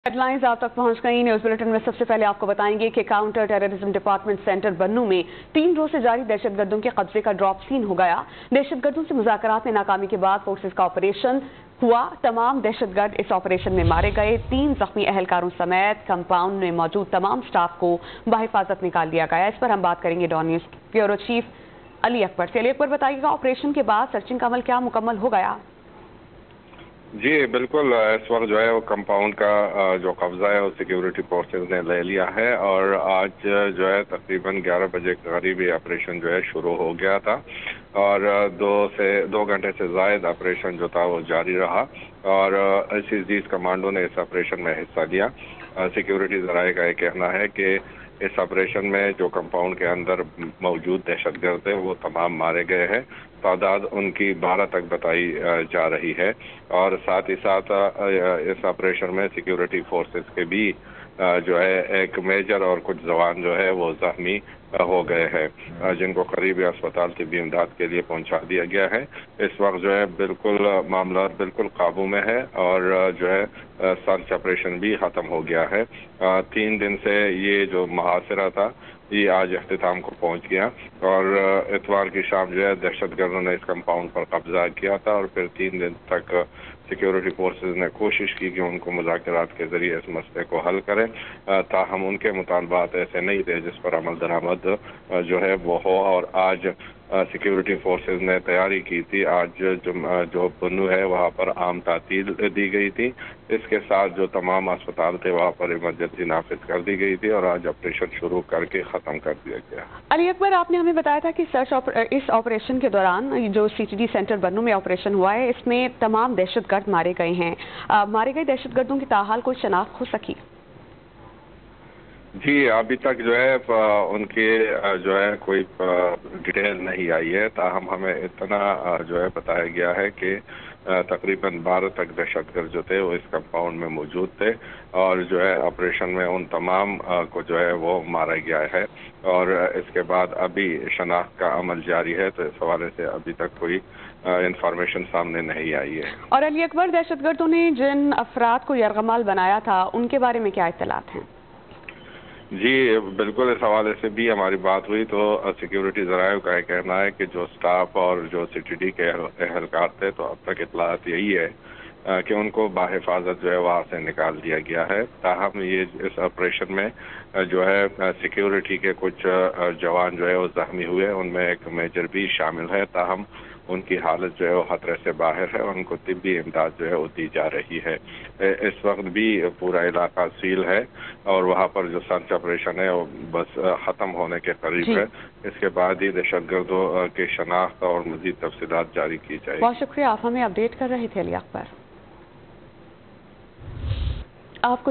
Headlines आप तक पहुंच गई। न्यूज बुलेटिन में सबसे पहले आपको बताएंगे कि counter terrorism department centre Bannu में 3 रोज से जारी दहशतगर्दों के कब्जे का ड्रॉप सीन हो गया। दहशतगर्दों से मुज़ाकरात में नाकामी के बाद फोर्सेस का ऑपरेशन हुआ। तमाम दहशतगर्द इस ऑपरेशन में मारे गए। 3 जख्मी अहलकारों समेत कंपाउंड में मौजूद तमाम स्टाफ को बहिफाजत निकाल लिया गया। इस पर हम बात करेंगे Dawn news bureau chief Ali Akbar से। अली अकबर, बताइएगा ऑपरेशन के बाद सर्चिंग का अमल क्या मुकम्मल हो गया? जी बिल्कुल, इस वक्त जो है वो कंपाउंड का जो कब्जा है वो सिक्योरिटी फोर्सेस ने ले लिया है और आज जो है तकरीबन 11 बजे के करीब ये ऑपरेशन जो है शुरू हो गया था और 2 घंटे से ज़ायद ऑपरेशन जो था वो जारी रहा और ICG's कमांडो ने इस ऑपरेशन में हिस्सा लिया। सिक्योरिटी ज़राए का ये कहना है कि इस ऑपरेशन में जो कंपाउंड के अंदर मौजूद दहशतगर्द थे वो तमाम मारे गए हैं। तादाद उनकी 12 तक बताई जा रही है और साथ ही साथ इस ऑपरेशन में सिक्योरिटी फोर्सेस के भी जो है एक मेजर और कुछ जवान जो है वो जख्मी हो गए हैं, जिनको करीबी अस्पताल तिब्बी इमदाद के लिए पहुंचा दिया गया है। इस वक्त जो है बिल्कुल मामला बिल्कुल काबू में है और जो है सर्च ऑपरेशन भी ख़त्म हो गया है। 3 दिन से ये जो मुहासिरा था ये आज अख्तिताम को पहुंच गया और इतवार की शाम जो है दहशतगर्दों ने इस कंपाउंड पर कब्जा किया था और फिर 3 दिन तक सिक्योरिटी फोर्सेस ने कोशिश की कि उनको मुज़ाकरात के ज़रिए इस मसले को हल करें, ताहम उनके मुतालबात ऐसे नहीं थे जिस पर अमल दरामद जो है वो हो। और आज सिक्योरिटी फोर्सेस ने तैयारी की थी। आज जो बन्नू है वहाँ पर आम तातील दी गई थी। इसके साथ जो तमाम अस्पताल थे वहाँ पर इमरजेंसी नाफिज कर दी गई थी और आज ऑपरेशन शुरू करके ख़त्म कर दिया गया। अली अकबर, आपने हमें बताया था कि इस ऑपरेशन के दौरान जो CTD सेंटर बन्नू में ऑपरेशन हुआ है इसमें तमाम दहशतगर्द मारे गए हैं। मारे गए दहशतगर्दों की ताहाल कोई शनाख्त हो सकी? जी अभी तक जो है उनके जो है कोई डिटेल नहीं आई है, ताहम हमें इतना जो है बताया गया है कि तकरीबन 12 तक दहशतगर्द जो थे वो इस कंपाउंड में मौजूद थे और जो है ऑपरेशन में उन तमाम को जो है वो मारा गया है और इसके बाद अभी शनाख्त का अमल जारी है। तो इस हवाले से अभी तक कोई इंफॉर्मेशन सामने नहीं आई है। और अली अकबर, दहशतगर्दों ने जिन अफराद को यरगमाल बनाया था उनके बारे में क्या इत्तलात हैं? जी बिल्कुल, इस हवाले से भी हमारी बात हुई तो सिक्योरिटी ज़राए का कहना है कि जो स्टाफ और जो CTD के अहलकार थे तो अब तक इत्तलात यही है कि उनको बाहिफाजत जो है वहाँ से निकाल दिया गया है। ताहम ये इस ऑपरेशन में जो है सिक्योरिटी के कुछ जवान जो है वो जख्मी हुए, उनमें एक मेजर भी शामिल है। ताहम उनकी हालत जो है वो खतरे से बाहर है और उनको तिब्बी इमदाद जो है वो दी जा रही है। इस वक्त भी पूरा इलाका सील है और वहाँ पर जो सर्च ऑपरेशन है वो बस ख़त्म होने के करीब है। इसके बाद ही दहशतगर्दों की शनाख्त और मज़ीद तफसीलात जारी की जाएगी। बहुत शुक्रिया, आप हमें अपडेट कर रहे थे अली अकबर। आपको